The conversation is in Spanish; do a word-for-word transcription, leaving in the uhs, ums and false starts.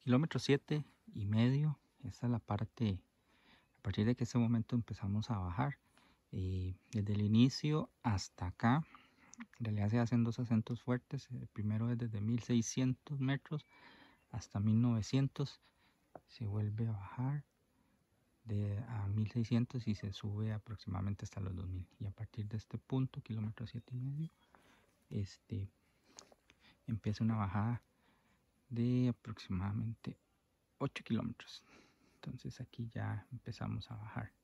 Kilómetro siete y medio, esta es la parte, a partir de que ese momento empezamos a bajar. Eh, desde el inicio hasta acá, en realidad se hacen dos ascentos fuertes. El primero es desde mil seiscientos metros hasta mil novecientos, se vuelve a bajar de a mil seiscientos y se sube aproximadamente hasta los dos mil, y a partir de este punto, kilómetro siete y medio, este empieza una bajada de aproximadamente ocho kilómetros. Entonces aquí ya empezamos a bajar.